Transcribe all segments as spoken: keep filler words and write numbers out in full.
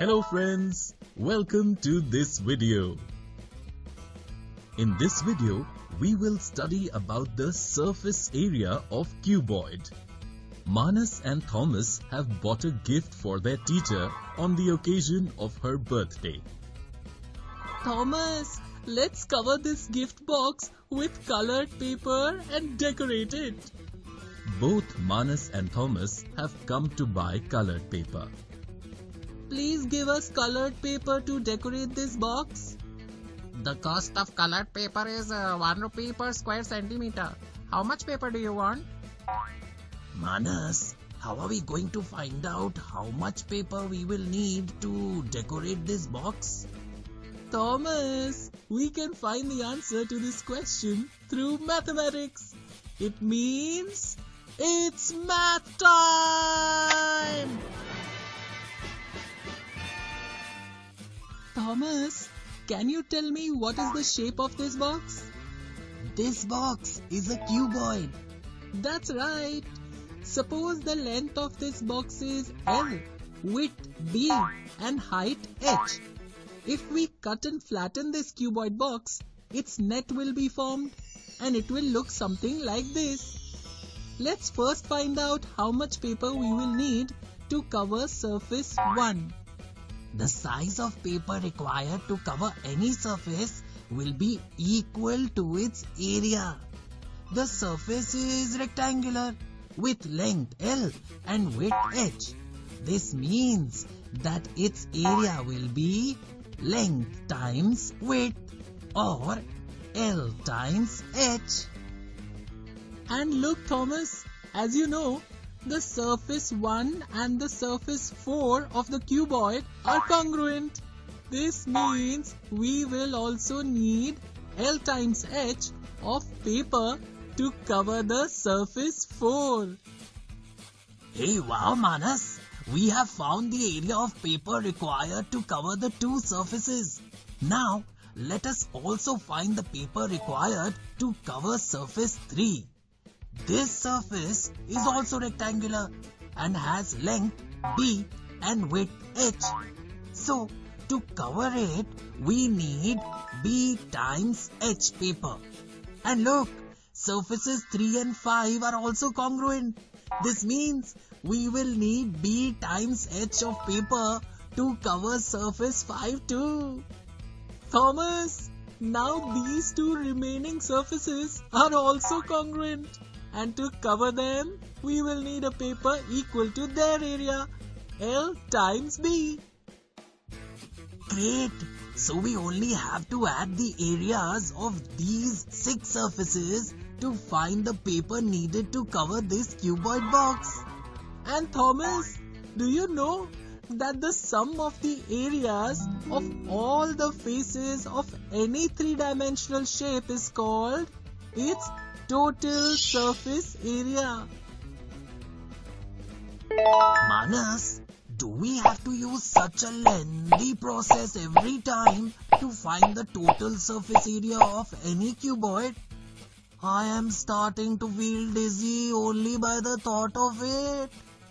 Hello friends, welcome to this video. In this video, we will study about the surface area of cuboid. Manas and Thomas have bought a gift for their teacher on the occasion of her birthday. Thomas, let's cover this gift box with colored paper and decorate it. Both Manas and Thomas have come to buy colored paper. Please give us colored paper to decorate this box. The cost of colored paper is uh, one rupee per square centimeter. How much paper do you want? Manas, how are we going to find out how much paper we will need to decorate this box? Thomas, we can find the answer to this question through mathematics. It means it's math time! Thomas, can you tell me what is the shape of this box? This box is a cuboid. That's right. Suppose the length of this box is L, width B and height H. If we cut and flatten this cuboid box, its net will be formed and it will look something like this. Let's first find out how much paper we will need to cover surface one. The size of paper required to cover any surface will be equal to its area. The surface is rectangular with length L and width H. This means that its area will be length times width or L times H. And look Thomas, as you know, the surface one and the surface four of the cuboid are congruent. This means we will also need L times H of paper to cover the surface four. Hey wow Manas, we have found the area of paper required to cover the two surfaces. Now let us also find the paper required to cover surface three. This surface is also rectangular and has length B and width H. So, to cover it, we need B times H paper. And look, surfaces three and five are also congruent. This means we will need B times H of paper to cover surface five too. Thomas, now these two remaining surfaces are also congruent. And to cover them, we will need a paper equal to their area, L times B. Great! So we only have to add the areas of these six surfaces to find the paper needed to cover this cuboid box. And Thomas, do you know that the sum of the areas of all the faces of any three-dimensional shape is called its total surface area? Manas, do we have to use such a lengthy process every time to find the total surface area of any cuboid? I am starting to feel dizzy only by the thought of it.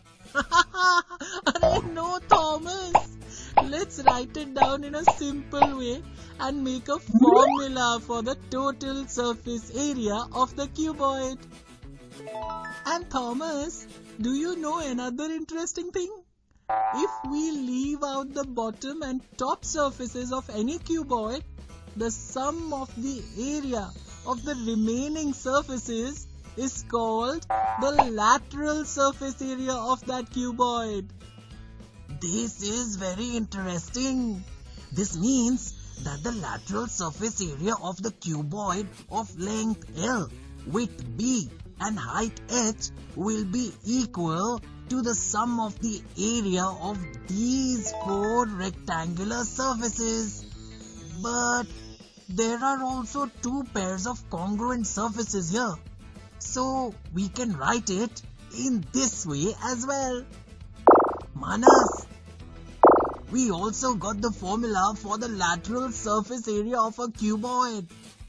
Arey no Thomas, let's write it down in a simple way and make a formula for the total surface area of the cuboid. And Thomas, do you know another interesting thing? If we leave out the bottom and top surfaces of any cuboid, the sum of the area of the remaining surfaces is called the lateral surface area of that cuboid. This is very interesting. This means that the lateral surface area of the cuboid of length L, width B and height H will be equal to the sum of the area of these four rectangular surfaces. But there are also two pairs of congruent surfaces here. So we can write it in this way as well. Manas, we also got the formula for the lateral surface area of a cuboid.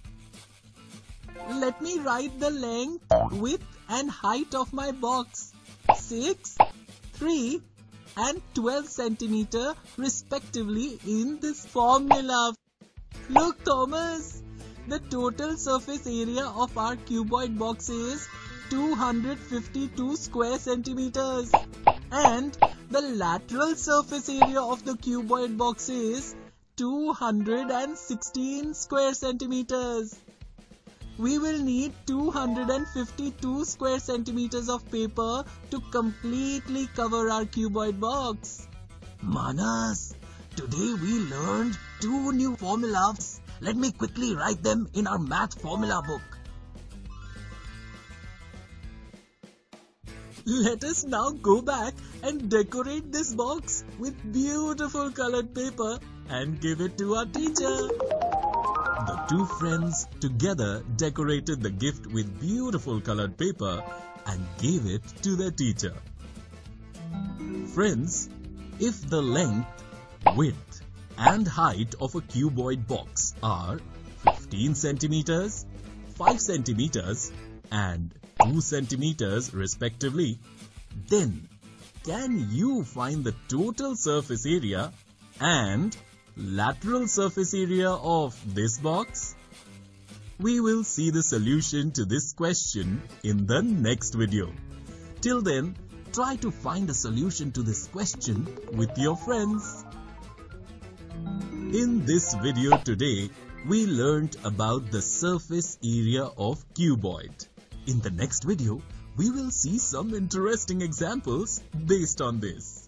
Let me write the length, width and height of my box. six, three, and twelve centimeter respectively in this formula. Look, Thomas, the total surface area of our cuboid box is two hundred fifty-two square centimeters and the lateral surface area of the cuboid box is two hundred sixteen square centimeters. We will need two hundred fifty-two square centimeters of paper to completely cover our cuboid box. Manas, today we learned two new formulas. Let me quickly write them in our math formula book. Let us now go back and decorate this box with beautiful colored paper and give it to our teacher. The two friends together decorated the gift with beautiful colored paper and gave it to their teacher. Friends, if the length, width and height of a cuboid box are fifteen centimeters, five centimeters and two centimeters respectively, then can you find the total surface area and lateral surface area of this box? We will see the solution to this question in the next video. Till then, try to find a solution to this question with your friends. In this video today, we learned about the surface area of cuboid. In the next video, we will see some interesting examples based on this.